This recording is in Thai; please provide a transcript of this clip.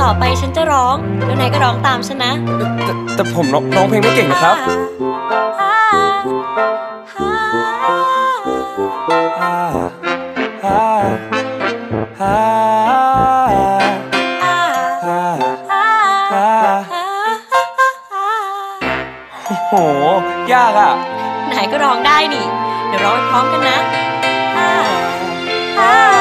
อไปฉันจะร้องแล้วนายก็ร้องตามฉันนะแต่ผมร้องเพลงไม่เก่งนะครับโหยากอ่ะนายก็ร้องได้นี่เดี๋ยวร้องไปพร้อมกันนะ